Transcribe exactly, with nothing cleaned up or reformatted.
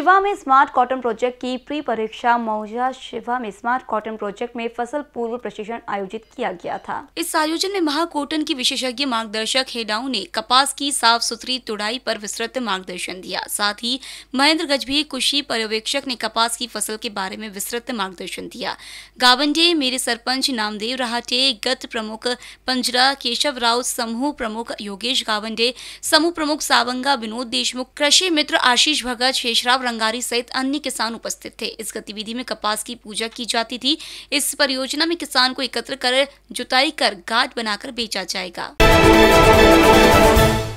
शिवा में smart cotton project की pre परीक्षा मौजा शिवा में स्मार्ट कॉटन प्रोजेक्ट में फसल पूर्व प्रशिक्षण आयोजित किया गया था। इस आयोजन में महाकोटन की विशेषज्ञ मार्गदर्शक हेडाऊ ने कपास की साफ सुथरी तुड़ाई पर विस्तृत मार्गदर्शन दिया। साथ ही महेंद्र गजभी कृषि पर्यवेक्षक ने कपास की फसल के बारे में विस्तृत मार्गदर्शन दिया। गावंडे मेरे सरपंच नामदेव रहाटे, गत प्रमुख पंजरा केशव राव, समूह प्रमुख योगेश गावंडे, समूह प्रमुख सावंगा विनोद देशमुख, कृषि मित्र आशीष भगत, शेषराव रंगारी सहित अन्य किसान उपस्थित थे। इस गतिविधि में कपास की पूजा की जाती थी। इस परियोजना में किसान को एकत्र कर जुताई कर गांठ बनाकर बेचा जाएगा।